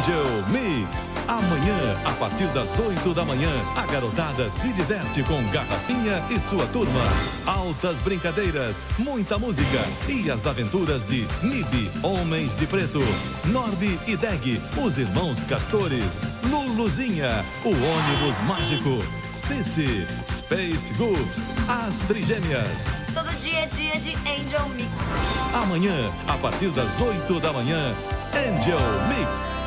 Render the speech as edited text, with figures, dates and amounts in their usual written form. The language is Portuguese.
Angel Mix. Amanhã, a partir das 8 da manhã, a garotada se diverte com Garrafinha e sua turma. Altas brincadeiras, muita música e as aventuras de Nibi, Homens de Preto, Norby e Deg, os irmãos Castores, Luluzinha, o ônibus mágico, Cici, Space Goofs, as Trigêmeas. Todo dia é dia de Angel Mix. Amanhã, a partir das 8 da manhã, Angel Mix.